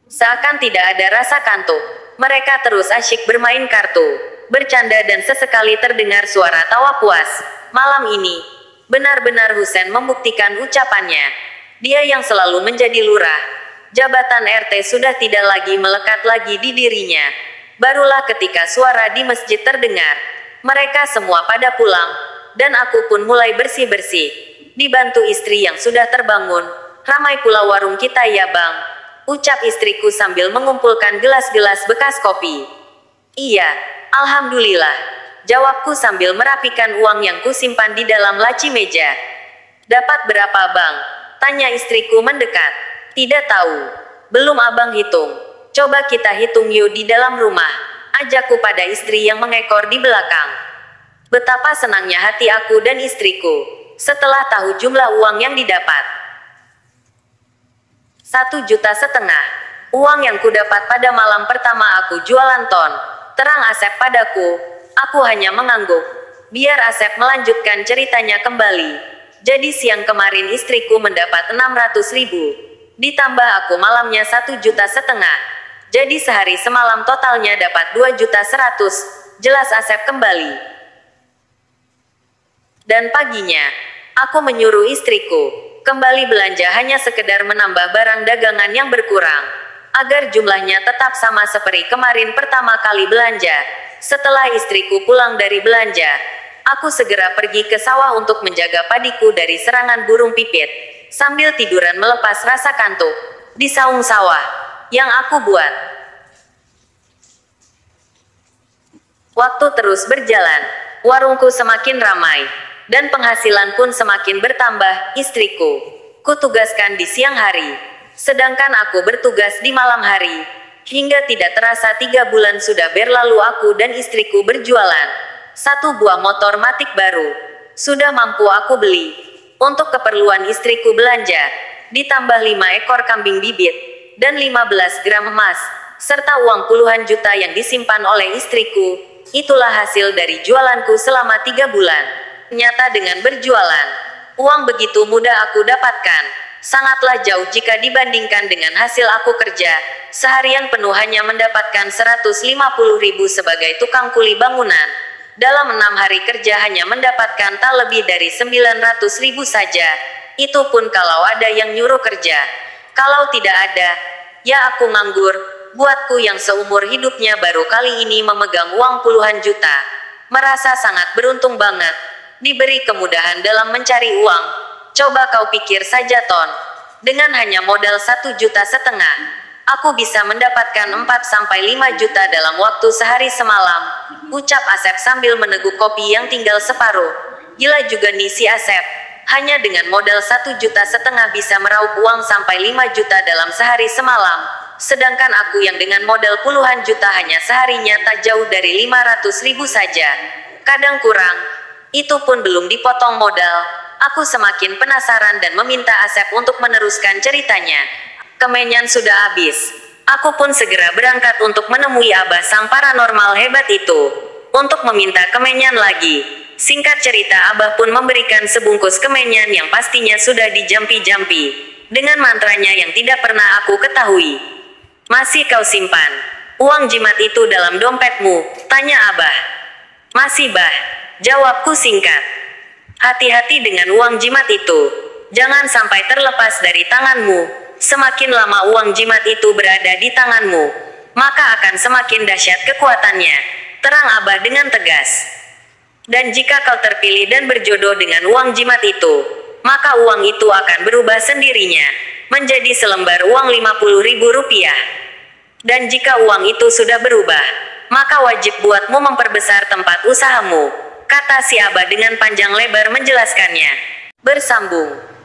Seakan tidak ada rasa kantuk, mereka terus asyik bermain kartu, bercanda dan sesekali terdengar suara tawa puas. Malam ini, benar-benar Husen membuktikan ucapannya. Dia yang selalu menjadi lurah, jabatan RT sudah tidak lagi melekat lagi di dirinya. Barulah ketika suara di masjid terdengar, mereka semua pada pulang, dan aku pun mulai bersih-bersih. Dibantu istri yang sudah terbangun. Ramai pula warung kita ya bang, ucap istriku sambil mengumpulkan gelas-gelas bekas kopi. Iya, alhamdulillah, jawabku sambil merapikan uang yang kusimpan di dalam laci meja. Dapat berapa bang? Tanya istriku mendekat. Tidak tahu. Belum abang hitung. Coba kita hitung yuk di dalam rumah. Ajakku pada istri yang mengekor di belakang. Betapa senangnya hati aku dan istriku setelah tahu jumlah uang yang didapat. 1,5 juta. Uang yang kudapat pada malam pertama aku jualan ton. Terang Asep padaku. Aku hanya mengangguk. Biar Asep melanjutkan ceritanya kembali. Jadi siang kemarin istriku mendapat 600.000. Ditambah aku malamnya 1,5 juta. Jadi sehari semalam totalnya dapat 2,100.000. Jelas Asep kembali. Dan paginya, aku menyuruh istriku kembali belanja hanya sekedar menambah barang dagangan yang berkurang, agar jumlahnya tetap sama seperti kemarin pertama kali belanja. Setelah istriku pulang dari belanja, aku segera pergi ke sawah untuk menjaga padiku dari serangan burung pipit, sambil tiduran melepas rasa kantuk di saung sawah yang aku buat. Waktu terus berjalan, warungku semakin ramai, dan penghasilan pun semakin bertambah. Istriku kutugaskan di siang hari, sedangkan aku bertugas di malam hari. Hingga tidak terasa 3 bulan sudah berlalu aku dan istriku berjualan. 1 buah motor matic baru sudah mampu aku beli untuk keperluan istriku belanja, ditambah 5 ekor kambing bibit dan 15 gram emas, serta uang puluhan juta yang disimpan oleh istriku. Itulah hasil dari jualanku selama 3 bulan. Nyata dengan berjualan, uang begitu mudah aku dapatkan, sangatlah jauh jika dibandingkan dengan hasil aku kerja seharian penuh hanya mendapatkan 150.000 sebagai tukang kuli bangunan. Dalam 6 hari kerja hanya mendapatkan tak lebih dari 900.000 saja. Itu pun kalau ada yang nyuruh kerja. Kalau tidak ada, ya aku nganggur. Buatku yang seumur hidupnya baru kali ini memegang uang puluhan juta, merasa sangat beruntung banget. Diberi kemudahan dalam mencari uang. Coba kau pikir saja Ton, dengan hanya modal 1,5 juta, aku bisa mendapatkan 4-5 juta dalam waktu sehari semalam, ucap Asep sambil meneguk kopi yang tinggal separuh. Gila juga nih si Asep, hanya dengan modal 1,5 juta bisa meraup uang sampai 5 juta dalam sehari semalam, sedangkan aku yang dengan modal puluhan juta hanya seharinya tak jauh dari 500.000 saja. Kadang kurang, itu pun belum dipotong modal. Aku semakin penasaran dan meminta Asep untuk meneruskan ceritanya. Kemenyan sudah habis. Aku pun segera berangkat untuk menemui Abah sang paranormal hebat itu, untuk meminta kemenyan lagi. Singkat cerita, Abah pun memberikan sebungkus kemenyan yang pastinya sudah dijampi-jampi dengan mantranya yang tidak pernah aku ketahui. Masih kau simpan uang jimat itu dalam dompetmu? Tanya Abah. Masih bah, jawabku singkat. Hati-hati dengan uang jimat itu, jangan sampai terlepas dari tanganmu. Semakin lama uang jimat itu berada di tanganmu, maka akan semakin dahsyat kekuatannya, terang Abah dengan tegas. Dan jika kau terpilih dan berjodoh dengan uang jimat itu, maka uang itu akan berubah sendirinya menjadi selembar uang 50.000 rupiah. Dan jika uang itu sudah berubah, maka wajib buatmu memperbesar tempat usahamu, kata si Abah dengan panjang lebar menjelaskannya. Bersambung.